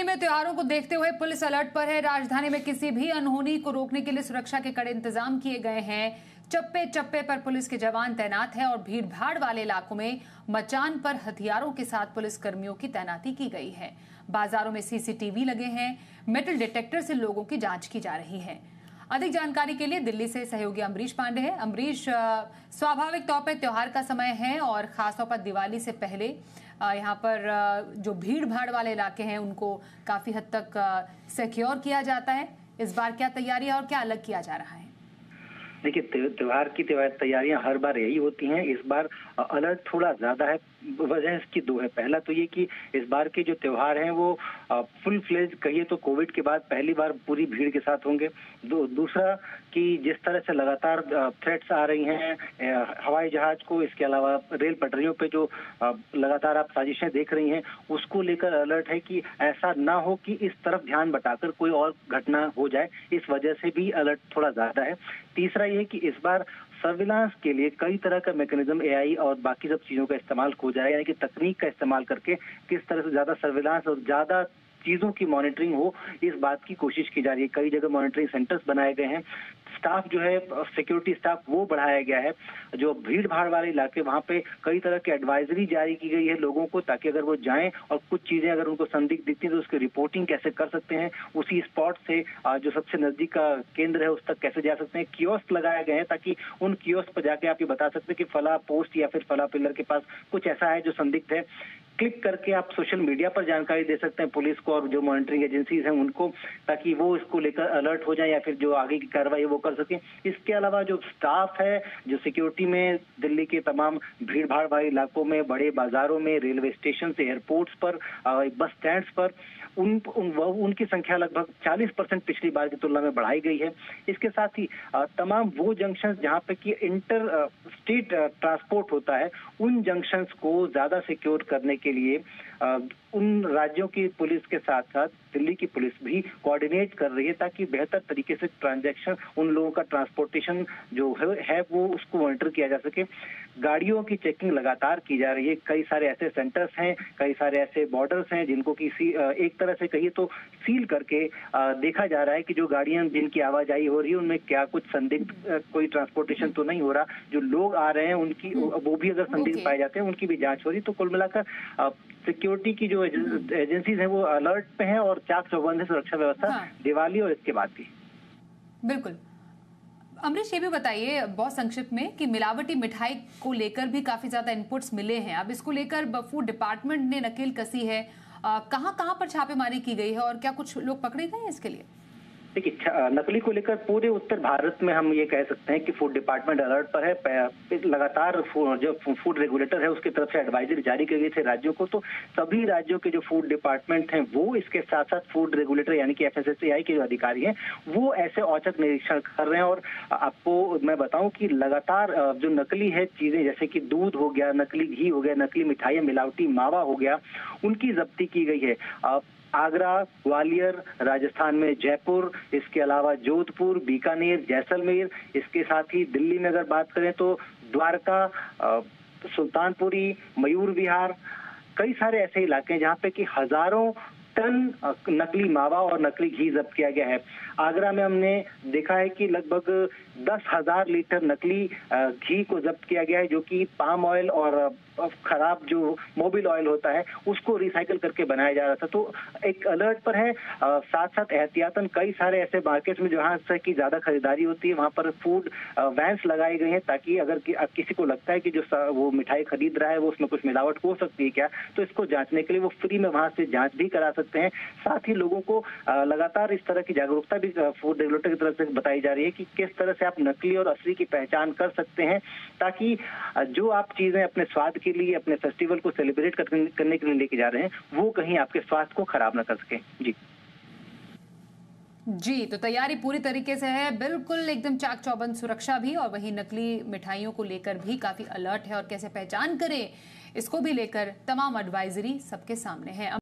में त्योहारों को देखते हुए पुलिस अलर्ट पर है। राजधानी में किसी भी अनहोनी को रोकने के लिए सुरक्षा के कड़े इंतजाम किए गए हैं। चप्पे चप्पे पर पुलिस के जवान तैनात हैं और भीड़ भाड़ वाले इलाकों में मचान पर हथियारों के साथ पुलिस कर्मियों की तैनाती की गई है। बाजारों में सीसीटीवी लगे हैं। मेटल डिटेक्टर से लोगों की जांच की जा रही है। अधिक जानकारी के लिए दिल्ली से सहयोगी अमरीश पांडे हैं। अमरीश, स्वाभाविक तौर पर त्योहार का समय है और खासतौर पर दिवाली से पहले यहाँ पर जो भीड़ भाड़ वाले इलाके हैं उनको काफी हद तक सिक्योर किया जाता है। इस बार क्या तैयारी है और क्या अलग किया जा रहा है? देखिए, त्योहार की तैयारियां हर बार यही होती हैं। इस बार अलर्ट थोड़ा ज्यादा है। वजह इसकी दो है। पहला तो ये कि इस बार के जो त्योहार हैं वो फुल फ्लेज कहिए तो कोविड के बाद पहली बार पूरी भीड़ के साथ होंगे। दूसरा कि जिस तरह से लगातार थ्रेट्स आ रही हैं हवाई जहाज को, इसके अलावा रेल पटरियों पे जो लगातार आप साजिशें देख रही हैं, उसको लेकर अलर्ट है कि ऐसा ना हो कि इस तरफ ध्यान बटाकर कोई और घटना हो जाए। इस वजह से भी अलर्ट थोड़ा ज्यादा है। तीसरा ये कि इस बार सर्विलांस के लिए कई तरह का मैकेनिज्म एआई और बाकी सब चीजों का इस्तेमाल हो जा रहा है, यानी कि तकनीक का इस्तेमाल करके किस तरह से ज्यादा सर्विलांस और ज्यादा चीजों की मॉनिटरिंग हो, इस बात की कोशिश की जा रही है। कई जगह मॉनिटरिंग सेंटर्स बनाए गए हैं। स्टाफ जो है, सिक्योरिटी स्टाफ, वो बढ़ाया गया है। जो भीड़ भाड़ वाले इलाके, वहां पे कई तरह की एडवाइजरी जारी की गई है लोगों को, ताकि अगर वो जाएं और कुछ चीजें अगर उनको संदिग्ध दिखती है तो उसकी रिपोर्टिंग कैसे कर सकते हैं, उसी स्पॉट से जो सबसे नजदीक का केंद्र है उस तक कैसे जा सकते हैं। कियोस्क लगाए गए हैं ताकि उन कियोस्क पर जाके आप ये बता सकते हैं कि फला पोस्ट या फिर फला पिलर के पास कुछ ऐसा है जो संदिग्ध है। क्लिक करके आप सोशल मीडिया पर जानकारी दे सकते हैं पुलिस को और जो मॉनिटरिंग एजेंसीज हैं उनको, ताकि वो इसको लेकर अलर्ट हो जाए या फिर जो आगे की कार्रवाई है वो कर सके। इसके अलावा जो स्टाफ है जो सिक्योरिटी में दिल्ली के तमाम भीड़ भाड़ वाले इलाकों में, बड़े बाजारों में, रेलवे स्टेशन से एयरपोर्ट्स पर, बस स्टैंड्स पर, उनकी संख्या लगभग 40% पिछली बार की तुलना में बढ़ाई गई है। इसके साथ ही तमाम वो जंक्शन जहां पे कि इंटर स्टेट ट्रांसपोर्ट होता है, उन जंक्शंस को ज्यादा सिक्योर करने के लिए उन राज्यों की पुलिस के साथ साथ दिल्ली की पुलिस भी कोऑर्डिनेट कर रही है, ताकि बेहतर तरीके से ट्रांजैक्शन, उन लोगों का ट्रांसपोर्टेशन जो है वो उसको मॉनिटर किया जा सके। गाड़ियों की चेकिंग लगातार की जा रही है। कई सारे ऐसे सेंटर्स हैं, कई सारे ऐसे बॉर्डर्स हैं जिनको कि एक तरह से कहिए तो सील करके देखा जा रहा है कि जो गाड़ियां जिनकी आवाजाही हो रही है उनमें क्या कुछ संदिग्ध कोई ट्रांसपोर्टेशन तो नहीं हो रहा। जो लोग आ रहे हैं उनकी वो भी अगर संदिग्ध पाए जाते हैं उनकी भी जांच हो रही। तो कुल मिलाकर सिक्योरिटी की जो एजेंसीज हैं वो अलर्ट पे हैं और चाक चौबंद है सुरक्षा व्यवस्था दिवाली और इसके बाद भी। बिल्कुल। अमरीश, ये भी बताइए बहुत संक्षिप्त में कि मिलावटी मिठाई को लेकर भी काफी ज्यादा इनपुट्स मिले हैं। अब इसको लेकर फूड डिपार्टमेंट ने नकेल कसी है। कहां पर छापेमारी की गई है और क्या कुछ लोग पकड़े गए हैं इसके लिए? देखिए, नकली को लेकर पूरे उत्तर भारत में हम ये कह सकते हैं कि फूड डिपार्टमेंट अलर्ट पर है। लगातार जो फूड रेगुलेटर है उसकी तरफ से एडवाइजरी जारी की गई थी राज्यों को। तो सभी राज्यों के जो फूड डिपार्टमेंट हैं वो इसके साथ साथ फूड रेगुलेटर यानी कि एफएसएसएआई के जो अधिकारी हैं वो ऐसे औचक निरीक्षण कर रहे हैं। और आपको मैं बताऊं कि लगातार जो नकली है चीजें, जैसे कि दूध हो गया, नकली घी हो गया, नकली मिठाइयां, मिलावटी मावा हो गया, उनकी जब्ती की गई है। आगरा, ग्वालियर, राजस्थान में जयपुर, इसके अलावा जोधपुर, बीकानेर, जैसलमेर, इसके साथ ही दिल्ली में अगर बात करें तो द्वारका, सुल्तानपुरी, मयूर विहार, कई सारे ऐसे इलाके हैं जहां पे कि हजारों टन नकली मावा और नकली घी जब्त किया गया है। आगरा में हमने देखा है कि लगभग 10,000 लीटर नकली घी को जब्त किया गया है, जो कि पाम ऑयल और खराब जो मोबिल ऑयल होता है उसको रिसाइकल करके बनाया जा रहा था। तो एक अलर्ट पर है। साथ साथ एहतियातन कई सारे ऐसे मार्केट्स में जहां से की ज्यादा खरीदारी होती है वहां पर फूड वैन्स लगाई गई हैं, ताकि अगर किसी को लगता है कि जो वो मिठाई खरीद रहा है वो उसमें कुछ मिलावट हो सकती है क्या, तो इसको जांचने के लिए वो फ्री में वहां से जांच भी करा सकते हैं। साथ ही लोगों को लगातार इस तरह की जागरूकता भी फूड रेगुलेटर की तरफ से बताई जा रही है कि किस तरह से आप नकली और असली की पहचान कर सकते हैं, ताकि जो आप चीजें अपने स्वाद के लिए, अपने फेस्टिवल को सेलिब्रेट करने के लिए लेके जा रहे हैं वो कहीं आपके स्वास्थ्य को खराब ना कर सके। जी, तो तैयारी पूरी तरीके से है, बिल्कुल एकदम चाक चौबंद सुरक्षा भी, और वहीं नकली मिठाइयों को लेकर भी काफी अलर्ट है और कैसे पहचान करें इसको भी लेकर तमाम एडवाइजरी सबके सामने है।